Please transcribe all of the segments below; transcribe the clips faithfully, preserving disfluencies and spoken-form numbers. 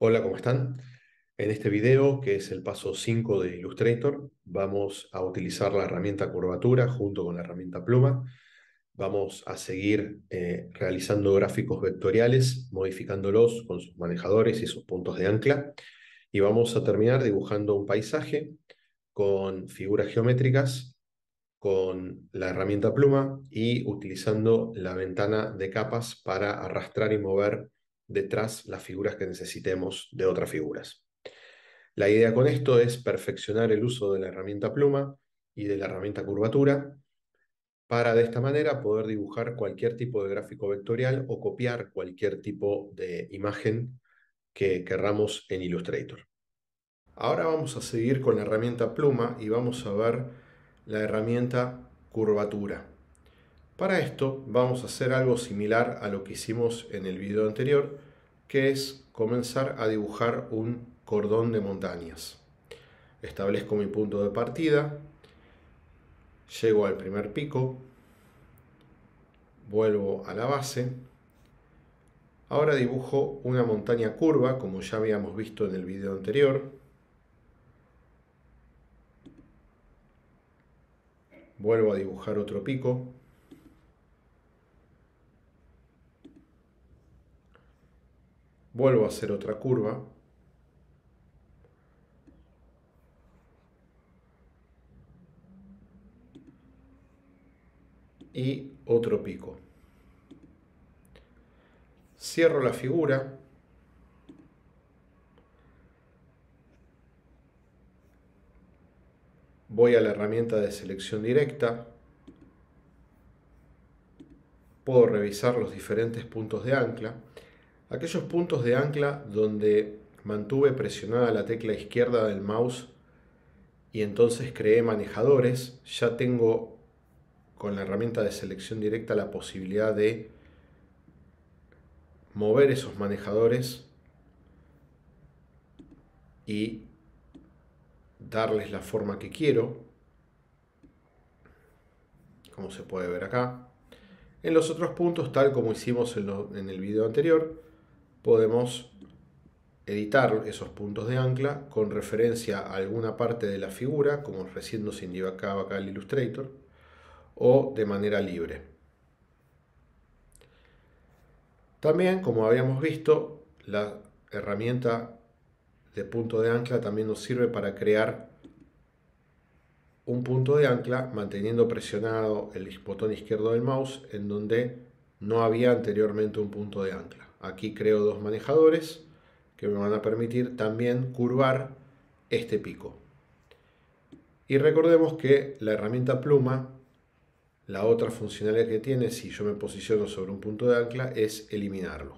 Hola, ¿cómo están? En este video, que es el paso cinco de Illustrator, vamos a utilizar la herramienta curvatura junto con la herramienta pluma. Vamos a seguir eh, realizando gráficos vectoriales, modificándolos con sus manejadores y sus puntos de ancla. Y vamos a terminar dibujando un paisaje con figuras geométricas, con la herramienta pluma y utilizando la ventana de capas para arrastrar y mover detrás las figuras que necesitemos de otras figuras. La idea con esto es perfeccionar el uso de la herramienta pluma y de la herramienta curvatura para de esta manera poder dibujar cualquier tipo de gráfico vectorial o copiar cualquier tipo de imagen que querramos en Illustrator. Ahora vamos a seguir con la herramienta pluma y vamos a ver la herramienta curvatura. Para esto vamos a hacer algo similar a lo que hicimos en el video anterior, que es comenzar a dibujar un cordón de montañas. Establezco mi punto de partida, llego al primer pico, vuelvo a la base. Ahora dibujo una montaña curva, como ya habíamos visto en el video anterior. Vuelvo a dibujar otro pico. Vuelvo a hacer otra curva. Y otro pico. Cierro la figura. Voy a la herramienta de selección directa. Puedo revisar los diferentes puntos de ancla. Aquellos puntos de ancla donde mantuve presionada la tecla izquierda del mouse y entonces creé manejadores, ya tengo con la herramienta de selección directa la posibilidad de mover esos manejadores y darles la forma que quiero, como se puede ver acá. En los otros puntos, tal como hicimos en, lo, en el video anterior, podemos editar esos puntos de ancla con referencia a alguna parte de la figura, como recién nos indicaba acá el Illustrator, o de manera libre. También, como habíamos visto, la herramienta de punto de ancla también nos sirve para crear un punto de ancla manteniendo presionado el botón izquierdo del mouse en donde no había anteriormente un punto de ancla. Aquí creo dos manejadores que me van a permitir también curvar este pico. Y recordemos que la herramienta pluma, la otra funcionalidad que tiene si yo me posiciono sobre un punto de ancla es eliminarlo.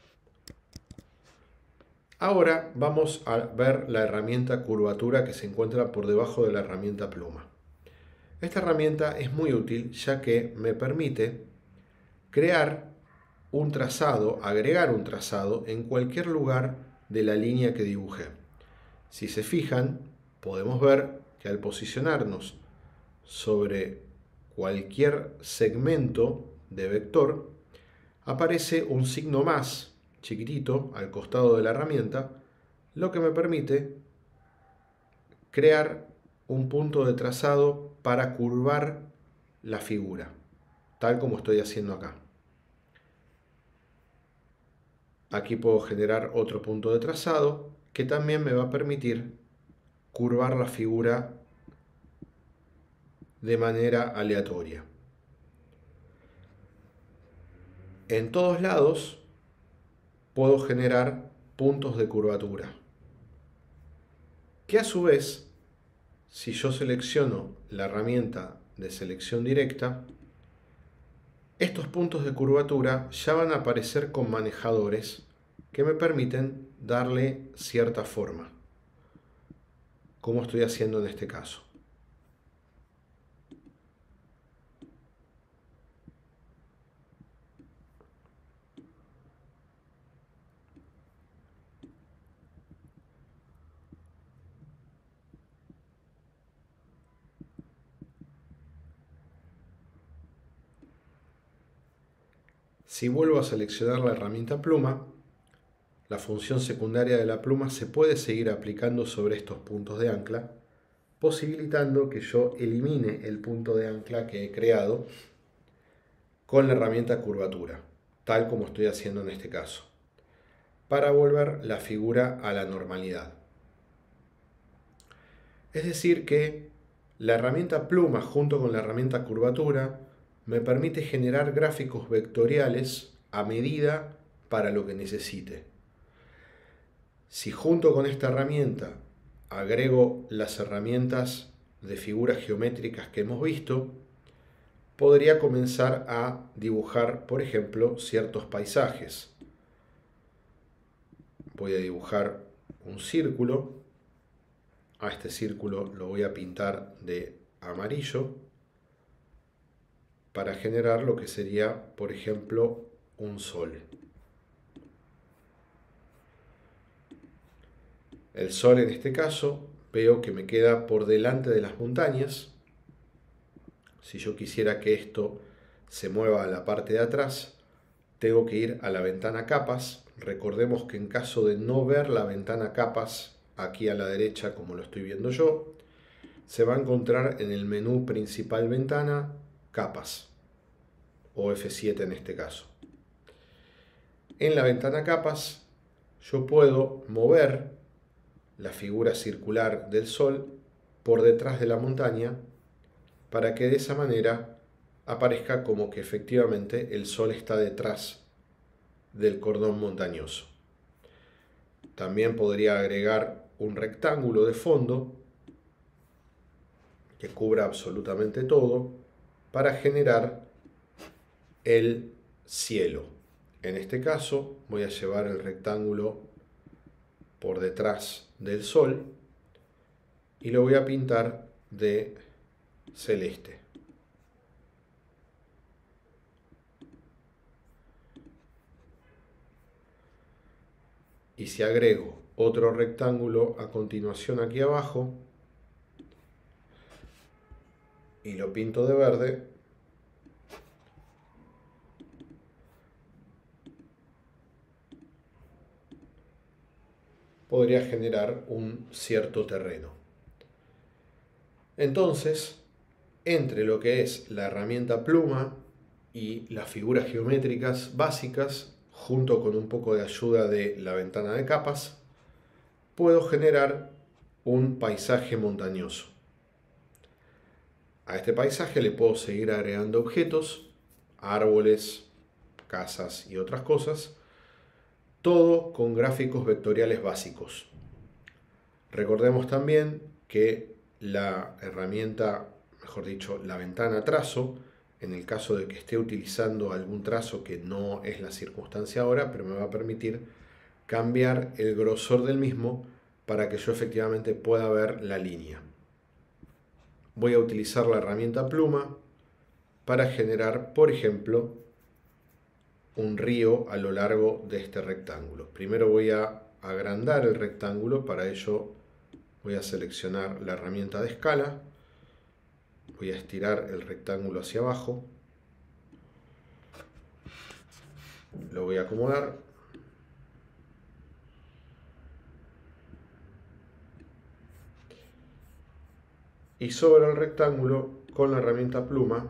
Ahora vamos a ver la herramienta curvatura que se encuentra por debajo de la herramienta pluma. Esta herramienta es muy útil ya que me permite crear un trazado, agregar un trazado en cualquier lugar de la línea que dibujé. Si se fijan, podemos ver que al posicionarnos sobre cualquier segmento de vector, aparece un signo más chiquitito al costado de la herramienta, lo que me permite crear un punto de trazado para curvar la figura, tal como estoy haciendo acá. Aquí puedo generar otro punto de trazado que también me va a permitir curvar la figura de manera aleatoria. En todos lados puedo generar puntos de curvatura, que a su vez, si yo selecciono la herramienta de selección directa, estos puntos de curvatura ya van a aparecer con manejadores que me permiten darle cierta forma, como estoy haciendo en este caso. Si vuelvo a seleccionar la herramienta pluma, la función secundaria de la pluma se puede seguir aplicando sobre estos puntos de ancla, posibilitando que yo elimine el punto de ancla que he creado con la herramienta curvatura, tal como estoy haciendo en este caso, para volver la figura a la normalidad. Es decir que la herramienta pluma junto con la herramienta curvatura me permite generar gráficos vectoriales a medida para lo que necesite. Si junto con esta herramienta agrego las herramientas de figuras geométricas que hemos visto, podría comenzar a dibujar, por ejemplo, ciertos paisajes. Voy a dibujar un círculo. A este círculo lo voy a pintar de amarillo para generar lo que sería, por ejemplo, un sol. El sol en este caso veo que me queda por delante de las montañas. Si yo quisiera que esto se mueva a la parte de atrás, tengo que ir a la ventana capas. Recordemos que en caso de no ver la ventana capas aquí a la derecha como lo estoy viendo yo, se va a encontrar en el menú principal ventana capas o F siete en este caso. En la ventana capas yo puedo mover la figura circular del sol por detrás de la montaña para que de esa manera aparezca como que efectivamente el sol está detrás del cordón montañoso. También podría agregar un rectángulo de fondo que cubra absolutamente todo para generar el cielo. En este caso voy a llevar el rectángulo por detrás del sol y lo voy a pintar de celeste. Y si agrego otro rectángulo a continuación aquí abajo y lo pinto de verde, podría generar un cierto terreno. Entonces, entre lo que es la herramienta pluma y las figuras geométricas básicas, junto con un poco de ayuda de la ventana de capas, puedo generar un paisaje montañoso. A este paisaje le puedo seguir agregando objetos, árboles, casas y otras cosas, todo con gráficos vectoriales básicos. Recordemos también que la herramienta, mejor dicho, la ventana trazo, en el caso de que esté utilizando algún trazo que no es la circunstancia ahora, pero me va a permitir cambiar el grosor del mismo para que yo efectivamente pueda ver la línea. Voy a utilizar la herramienta pluma para generar, por ejemplo, un río a lo largo de este rectángulo. Primero voy a agrandar el rectángulo, para ello voy a seleccionar la herramienta de escala, voy a estirar el rectángulo hacia abajo, lo voy a acomodar, y sobre el rectángulo con la herramienta pluma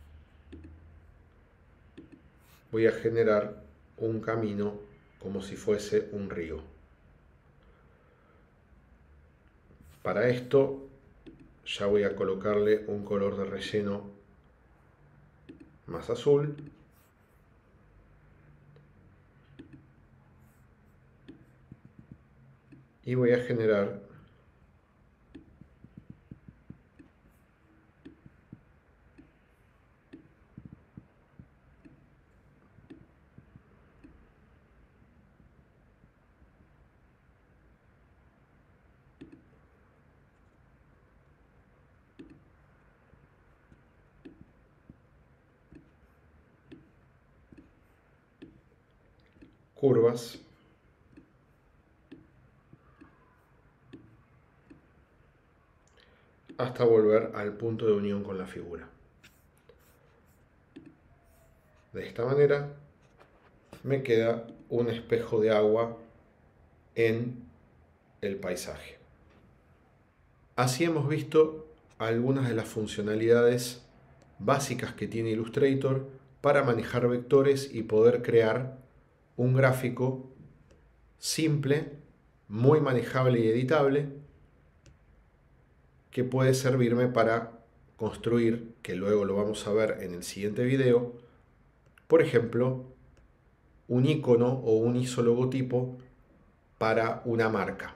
voy a generar un camino como si fuese un río. Para esto ya voy a colocarle un color de relleno más azul. Y voy a generar curvas hasta volver al punto de unión con la figura. De esta manera me queda un espejo de agua en el paisaje. Así hemos visto algunas de las funcionalidades básicas que tiene Illustrator para manejar vectores y poder crear un gráfico simple, muy manejable y editable, que puede servirme para construir, que luego lo vamos a ver en el siguiente video, por ejemplo, un icono o un isologotipo para una marca.